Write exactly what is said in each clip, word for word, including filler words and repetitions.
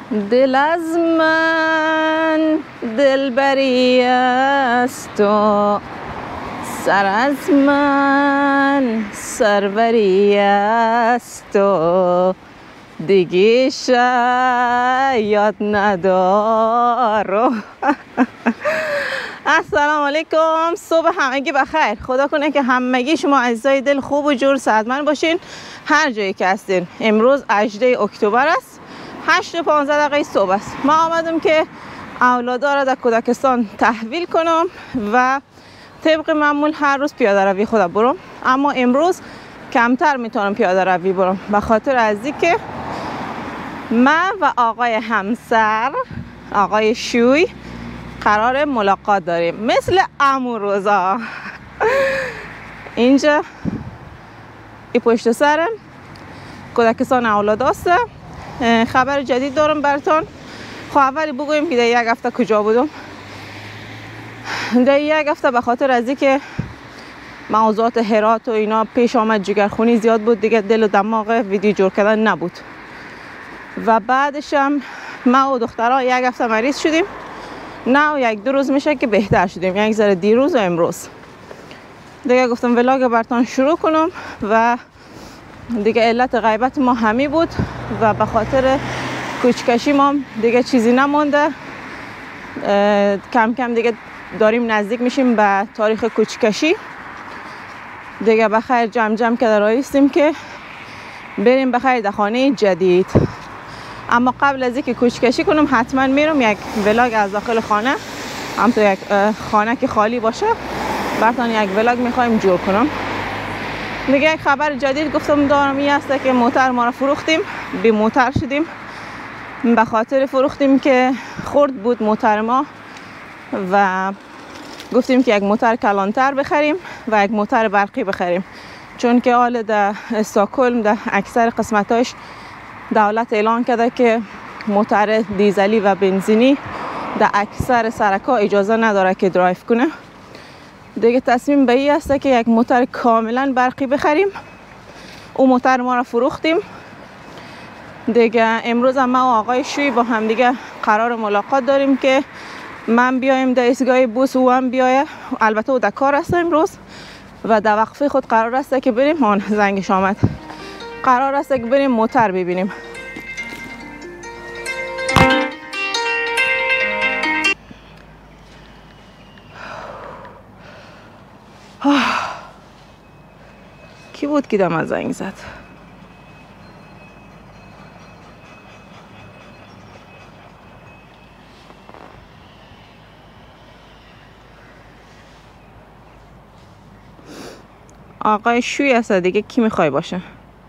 دل از من دلبری است و سر از من سروری است و دیگه شاید ندارم. السلام علیکم، صبح همگی بخیر. خدا کنه که همگی شما عزیزای دل خوب و جور صحتمند باشین هر جایی که هستین. امروز هجدهم اکتبر است، هشت و پانزده دقیقه صبح است. ما آمدم که اولادا را در کودکستان تحویل کنم و طبق معمول هر روز پیاده روی خود برم، اما امروز کمتر میتونم پیاده روی برم به خاطر از اینکه من و آقای همسر آقای شوی قرار ملاقات داریم، مثل عمو روزا. اینجا ای پشت سرم کودکستان اولاد است. خبر جدید دارم براتون. خب اولی بگویم که در یک هفته کجا بودم. در یک هفته به خاطر از اینکه موضوعات هرات و اینا پیش آمد، جگرخونی زیاد بود دیگه، دل و دماغ ویدیو جور کردن نبود. و بعدش هم ما و دخترها یک هفته مریض شدیم. نه و یک دو روز میشه که بهتر شدیم، یک ذره دیروز و امروز. دیگه گفتم ولاگ براتون شروع کنم و دیگه علت غیبت ما همی بود و به خاطر کوچکشی ما دیگه چیزی نمونده. کم کم دیگه داریم نزدیک میشیم به تاریخ کوچکشی. دیگه بخیر جمع جمع که در رایستیم که بریم بخیر در خانه جدید. اما قبل از اینکه کوچکشی کنم حتما میرم یک ولاگ از داخل خانه، هم تو یک خانه که خالی باشه براتون یک ولاگ میخوایم جور کنم. دیگه یک خبر جدید گفتم دارم، این هسته که موتر ما را فروختیم، بی موتر شدیم. به خاطر فروختیم که خرد بود موتر ما و گفتیم که یک موتر کلانتر بخریم و یک موتر برقی بخریم، چون که حال در استکهلم در اکثر قسمتاش دولت اعلان کرده که موتر دیزلی و بنزینی در اکثر سرک‌ها اجازه نداره که درایو کنه. دیگه تصمیم به این است که یک موتر کاملا برقی بخریم. اون موتر ما را فروختیم. دیگه امروز هم ما و آقای شوی با هم دیگه قرار ملاقات داریم که من بیایم در ایستگاه بوس و هم بیایه. البته او در کار است امروز و در وقفه خود قرار است که بریم. آن زنگش آمد، قرار است که بریم موتر ببینیم. کی بود که دم زنگ زد؟ آقای شوی است دیگه، کی میخوای باشه؟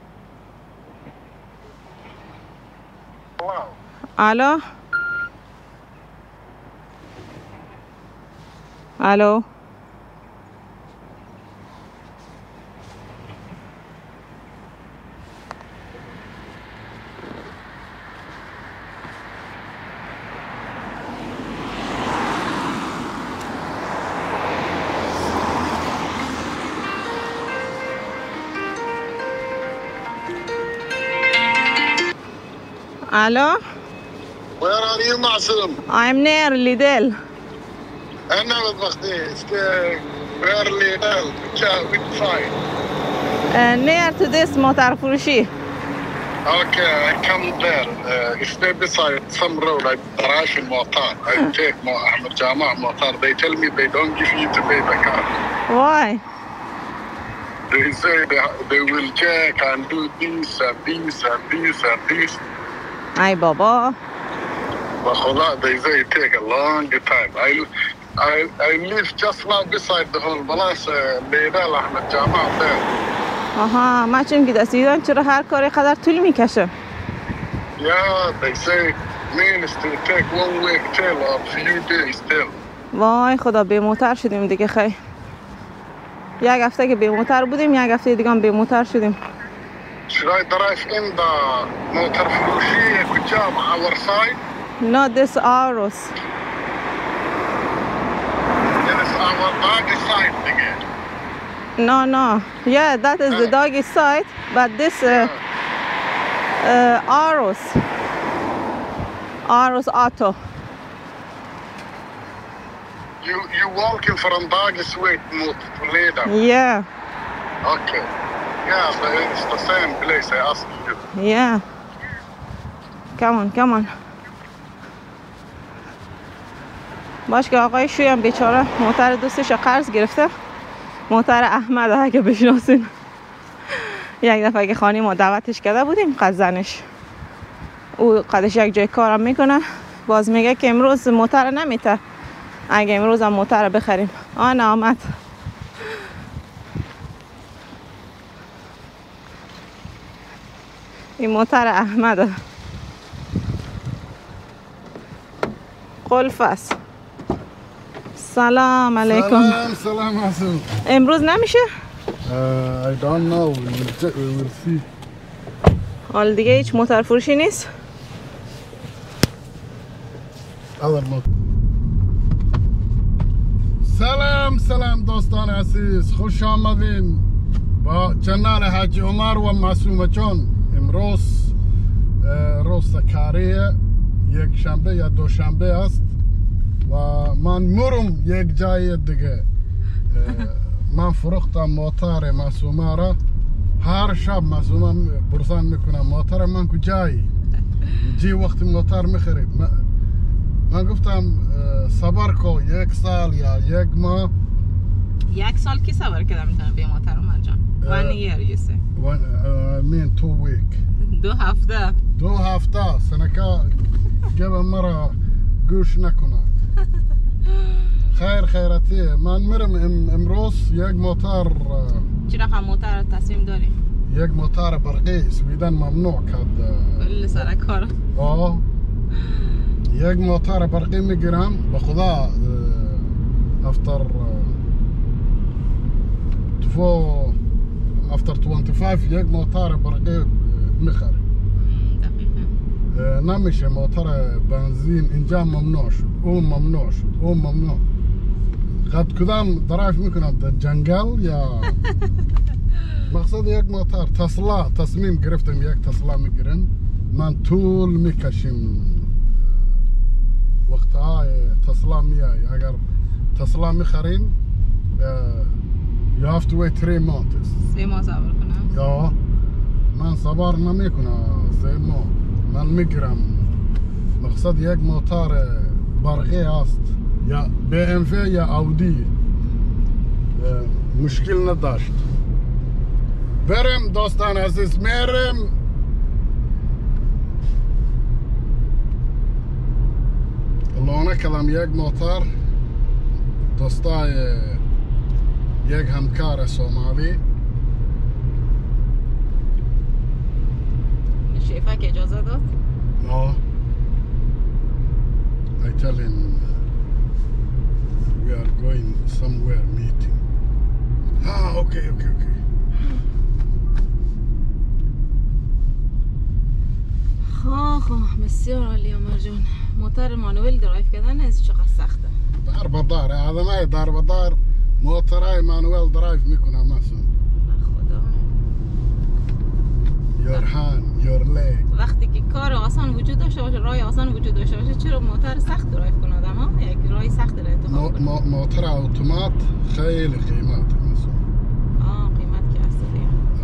الو الو الو. Where are you, Masoom? I'm near Lidl. أنا بالضبطي. Where Lidl? Which side? Uh, near to this motor فروشی. Okay, I come there. Uh, stay beside some road. I garage in motor. I take Ahmed Jama motor. They tell me they don't give you to pay the car. Why? They say they, they will check and do this and this and this and this. ای بابا. But they say it take a long time. I, I, I live just now beside the whole Balas Lidl Ahmed Jama there. آها، من چون که دست ایران چرا هر کاری قدر طول میکشه؟ Yeah, they say means to take one week till or few days till. وای خدا، به موتر شدیم دیگه. خیلی یک هفته که به موتر بودیم، یک هفته دیگه هم به موتر شدیم. Should I drive in the motor فروشی کجا our side? No, this Aros. This is our doggy side again. No, no. Yeah, that is the doggy side, but this uh, uh, Aros. Aros Auto. You you walking from Bagisweit to Leda? Yeah. Okay. Yeah, but it's the same place I asked you. Yeah. Come on, come on. باش که آقای شوی هم بیچاره موتر دوستش قرض گرفته. موتر احمد اگه بشناسین. یک دفعه که خانه ما دعوتش کرده بودیم قزنش. او قدش یک جای کارم میکنه. باز میگه که امروز موتر نمیته. اگه امروز هم موتر بخریم. آن آمد. این موتر احمده. قلف است. سلام علیکم. سلام سلام حسن. امروز نمیشه؟ Uh, I don't know. We will, we will see. حال دیگه هیچ موتر فروشی نیست؟ Other motor. سلام سلام دوستان عزیز، خوش آمدین با چنل حاج عمر و معصومه جان. امروز روز کاریه، یک شنبه یا دو شنبه است و من مرم یک جای دیگه. من فروختم موتر معصومه را. هر شب معصومه پرسان میکنم موتر من کجایی؟ جی وقتی موتر میخرید. من گفتم صبر کو یک سال یا یک ماه. یک سال کی صبر کرده میتونه به موتر عمر جان؟ one year you say. One, uh, I mean two week. دو هفته. دو هفته سنکا گب مرا گوش نکنه. خیر خیرتی. من میرم ام امروز یک موتر. چی رقم موتر تصمیم داری؟ یک موتر برقی سویدن ممنوع کرد. کل سر کار. آه. یک موتر برقی میگیرم به خدا افتر تو افتر پنجاه و پنج یک موتر برقی میخرم. دقیقاً. نمیشه موتر بنزین اینجا ممنوع شد. اون ممنوع شد. اون ممنوع. قد کدام درایف میکنم در جنگل یا مقصد یک موتر تسلا تصمیم گرفتم یک تسلا میگیرم. من طول میکشیم وقتهای تسلا میای. اگر تسلا میخرین you have to wait three months. سه ماه صبر کنم. یا من صبر نمیکنم سه ماه. من میگیرم مقصد یک موتر برقی است یا بی ام و یا اودی. مشکل نداشت. برم دوستان عزیز میرم. لانه کلم یک موتر دوستای یک همکار سومالی. شیفه که اجازه داد؟ No. I tell him we are going somewhere meeting. Ah, okay, okay, okay. خواه خواه بسیار عالی عمر جان. موتر مانویل درایف کردن از چقدر سخته؟ در بدار آدمای در بدار موترای مانویل درایف میکنم مثلا. خدا. Your hand, your leg. وقتی که کار آسان وجود داشته باشه، راه آسان وجود داشته باشه، چرا موتر سخت درایف کنه آدم ها؟ یک راه سخت را انتخاب کنه. موتر اتومات خیلی قیمت مثلا. آه قیمت که هست دیگه.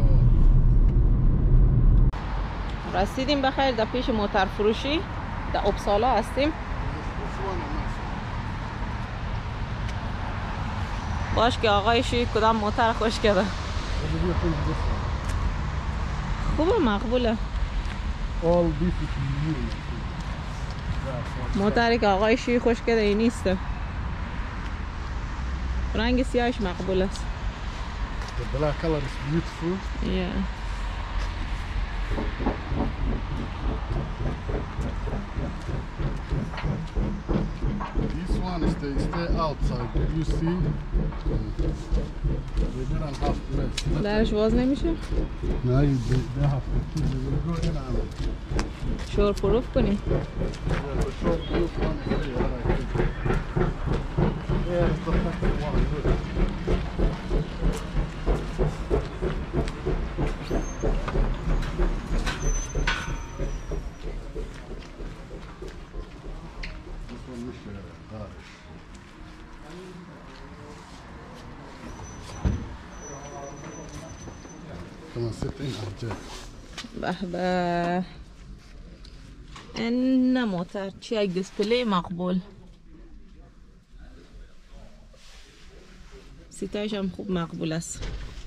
رسیدیم بخیر در پیش موتر فروشی در اپسالا هستیم. باش که آقای شوی کدام موتر خوش کرده. خوبه مقبوله. موتری که آقای شوی خوش کرده این نیسته. رنگ سیاهش مقبول است. The black color is beautiful. Yeah. This one is they stay outside. You see, they didn't have place. درش باز نمیشه؟ No, they, they have to. They will go in and. شور پروف کنی؟ Yeah, the short blue one is there. I think. Yeah, it's the second one. Good. كمان ستين أرجع. به به این موتر چی یک دیسپلی مقبول. سیتایش هم خوب مقبول است.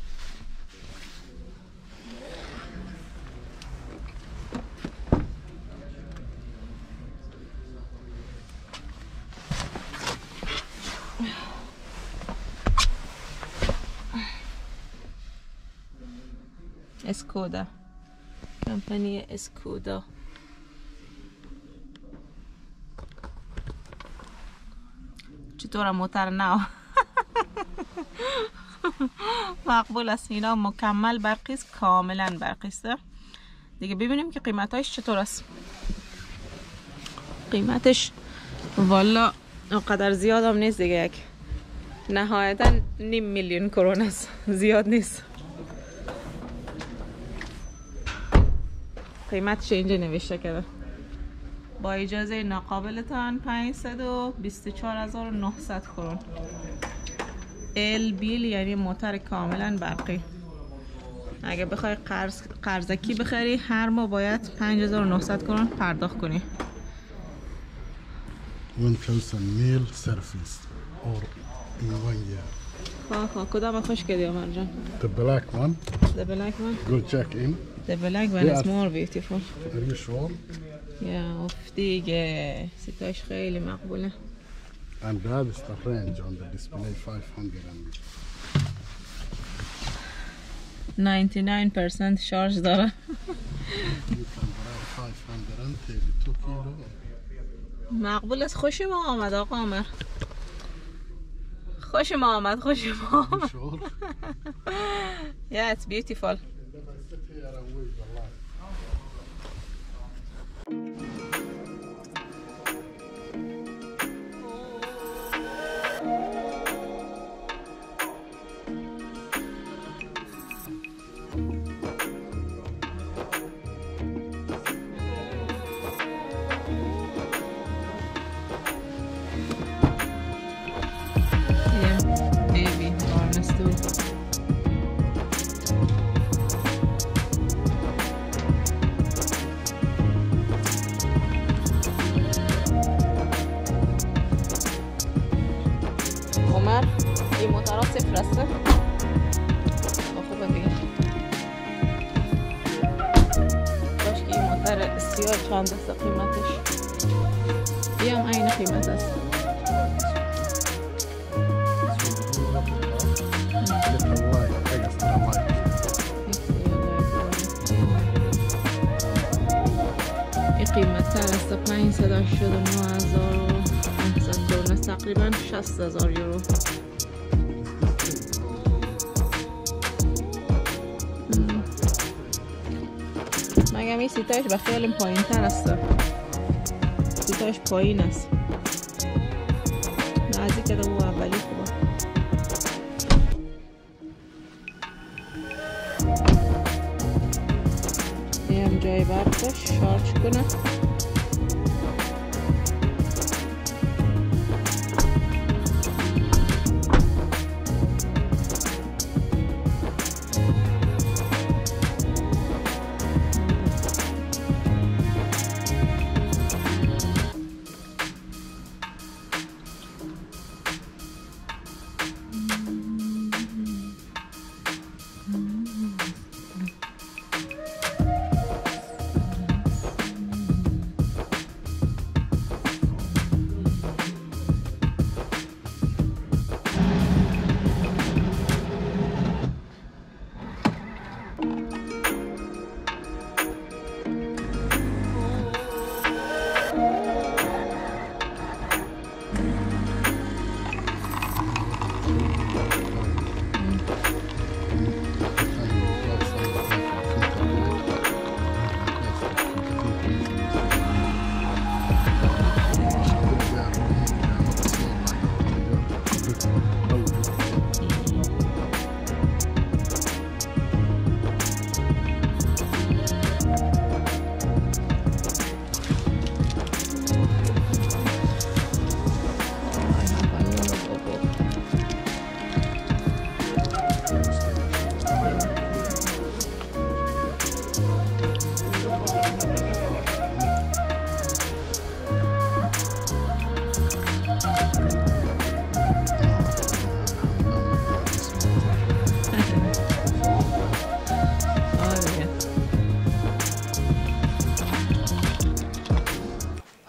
اسکودا، کمپانی اسکودا. چطور موتر نو؟ مقبول است. اینا مکمل برقی است، کاملا برقی است. دیگه ببینیم که قیمتش چطور است. قیمتش والا اونقدر زیاد هم نیست دیگه، یک نهایتا نیم میلیون کرون است، زیاد نیست. قیمتش اینجا نوشته کرده با اجازه ناقابلتان پانصد و بیست و چهار هزار و نهصد کرون. ال بیل یعنی موتر کاملا برقی. اگه بخوای قرض قرضکی بخری هر ماه باید پنج هزار و نهصد کرون پرداخت کنی. one thousand meal service or in one year. خواه خواه کدام خوش کردی عمر جان؟ The black one. The black one? Go check in. The black one Yeah. is more beautiful. Are you sure? Yeah, of دیگه سیتاش خیلی مقبوله. And that is the range on the display five hundred. نود و نه درصد شارژ داره. You can drive five hundred thirty-two kilo. مقبول است. خوش ما آمد آقا عمر. خوش ما آمد، خوش ما آمد. You sure? Yeah, it's beautiful. Sit here and wait the light. این موترها صفر هسته. خوبه دیگه. باش که این موتر سیاه چند است قیمتش. این هم این قیمت است. این قیمت تر است. پانصد و هشتاد و نه هزار و پانصد کرون است، تقریبا شصت هزار یورو. مگم این سیتایش به خیلی پایین تر است. سیتایش پایین است. نزدیک که او اولی خوبه. این هم جای برقش شارژ کنه.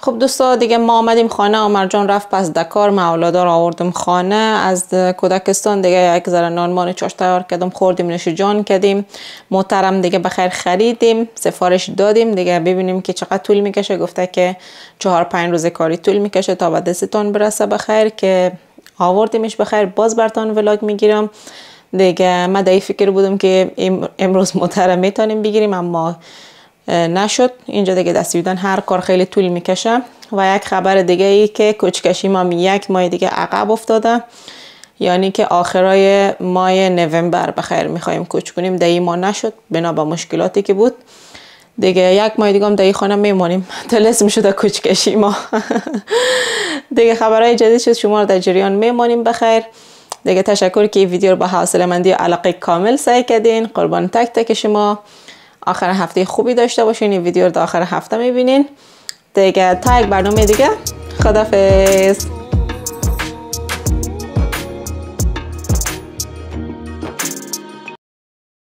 خب دوستا دیگه ما آمدیم خانه. عمر جان رفت پس دکار، ما اولادا رو آوردم خانه از کودکستان. دیگه یک ذره نان مان چاش تیار کردم خوردیم، نوش جان کردیم، محترم دیگه بخیر خریدیم، سفارش دادیم دیگه. ببینیم که چقدر طول میکشه. گفته که چهار پنج روز کاری طول میکشه تا به دستتون برسه بخیر، که آوردیمش بخیر. باز براتون ولاگ میگیرم دیگه. من در فکر بودم که امروز محترم میتونیم بگیریم، اما نشد. اینجا دیگه دستیدن هر کار خیلی طول میکشه. و یک خبر دیگه ای که کوچکشی ما یک ماه دیگه عقب افتاده، یعنی که آخرای ماه نوامبر بخیر میخوایم کوچ کنیم. در این ماه نشد بنا به مشکلاتی که بود دیگه. یک ماه دیگه هم در این خانه میمونیم. طلسم شده کوچکشی ما. دیگه خبرهای جدید شد شما رو در جریان میمونیم بخیر دیگه. تشکر که این ویدیو رو با حوصله‌مندی و علاقه کامل سعی کردین. قربان تک تک شما. آخر هفته خوبی داشته باشین. این ویدیو رو در آخر هفته میبینین دیگه. تا یک برنامه دیگه، خدافظ.